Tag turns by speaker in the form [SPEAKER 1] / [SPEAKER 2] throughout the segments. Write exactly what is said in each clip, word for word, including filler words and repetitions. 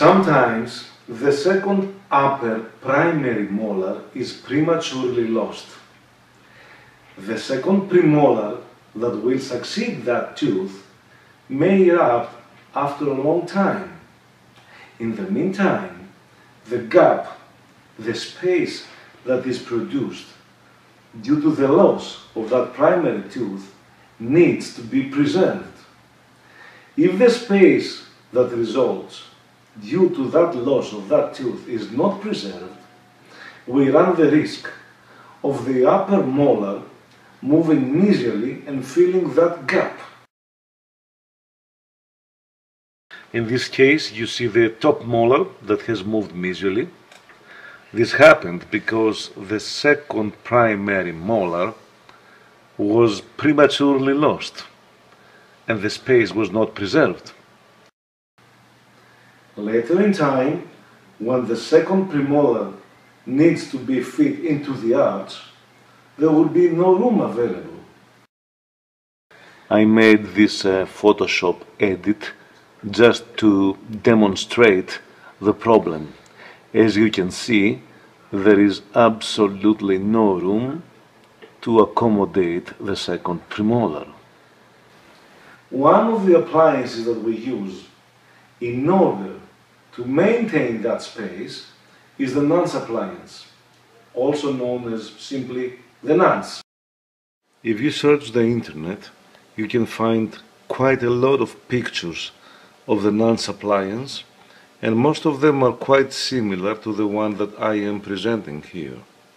[SPEAKER 1] Sometimes the second upper primary molar is prematurely lost. The second premolar that will succeed that tooth may erupt after a long time. In the meantime, the gap, the space that is produced due to the loss of that primary tooth needs to be preserved. If the space that results due to that loss of that tooth is not preserved, we run the risk of the upper molar moving mesially and filling that gap. In this case, you see the top molar that has moved mesially. This happened because the second primary molar was prematurely lost and the space was not preserved. Later in time, when the second premolar needs to be fit into the arch, there will be no room available. I made this uh, Photoshop edit just to demonstrate the problem. As you can see, there is absolutely no room to accommodate the second premolar. One of the appliances that we use in order to maintain that space is the nance appliance, also known as simply the nance. If you search the internet, you can find quite a lot of pictures of the nance appliance, and most of them are quite similar to the one that I am presenting here.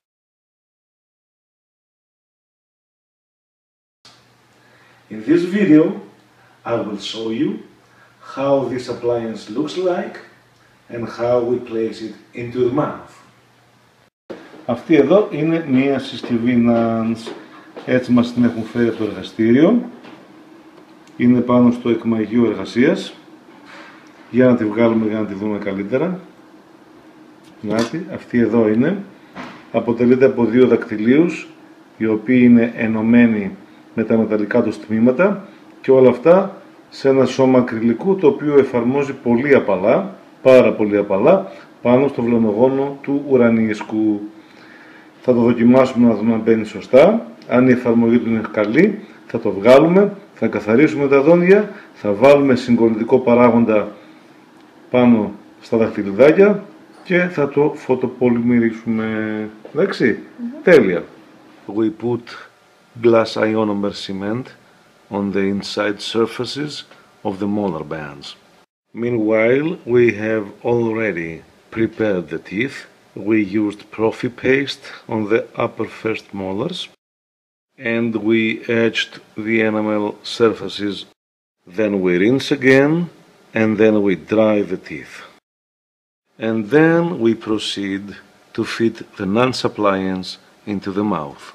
[SPEAKER 1] In this video, I will show you how this appliance looks like and how we place it into the mouth. Αυτή εδώ είναι μία συσκευή nance. Έτσι μας την έχουν φέρει από το εργαστήριο. Είναι πάνω στο εκμαγείο εργασίας. Για να τη βγάλουμε, για να τη δούμε καλύτερα. Νάτι, αυτή εδώ είναι. Αποτελείται από δύο δακτυλίους, οι οποίοι είναι ενωμένοι με τα μεταλλικά τους τμήματα, και όλα αυτά σε ένα σώμα ακριλικού, το οποίο εφαρμόζει πολύ απαλά, πάρα πολύ απαλά, πάνω στο βλανογόνο του ουρανίσκου. Θα το δοκιμάσουμε να δούμε αν μπαίνει σωστά. Αν η εφαρμογή του είναι καλή, θα το βγάλουμε, θα καθαρίσουμε τα δόντια, θα βάλουμε συγκολλητικό παράγοντα πάνω στα δαχτυλιδάκια και θα το φωτοπολυμερίσουμε. Εντάξει, mm-hmm. Τέλεια. We put glass ionomer cement on the inside surfaces of the molar bands. Meanwhile, we have already prepared the teeth. We used Profi paste on the upper first molars, and we etched the enamel surfaces. Then we rinse again, and then we dry the teeth. And then we proceed to fit the nance appliance into the mouth.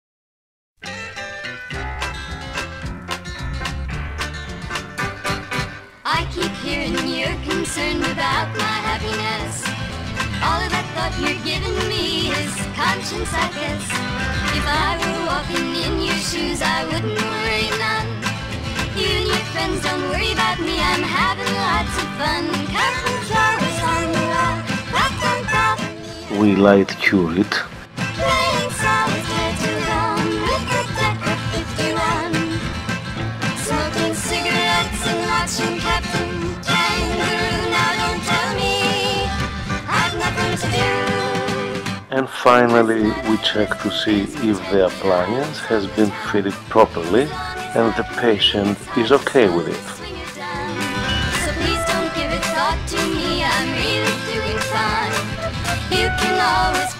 [SPEAKER 2] I keep hearing you're concerned about my happiness. All of that thought you're giving me is conscience, I guess. If I were walking in your shoes, I wouldn't worry none. You and your friends don't worry about me, I'm having lots of fun. Counting flowers on the wall, that don't bother me.
[SPEAKER 1] We light cure it.
[SPEAKER 2] Playing solitaire till dawn with the deck of fifty-one. Smoking cigarettes and watching Captain Kangaroo. Now don't tell me I've nothing to do.
[SPEAKER 1] And finally, we check to see if the appliance has been fitted properly and the patient is okay with it.
[SPEAKER 2] So please don't give a thought to me, I'm really doing fine. You can always